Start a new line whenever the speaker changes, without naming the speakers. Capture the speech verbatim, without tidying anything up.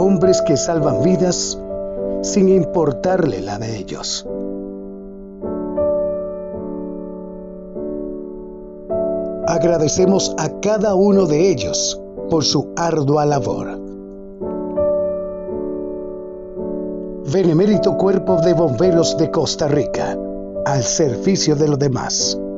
hombres que salvan vidas sin importarle la de ellos. Agradecemos a cada uno de ellos por su ardua labor. Benemérito Cuerpo de Bomberos de Costa Rica, al servicio de los demás.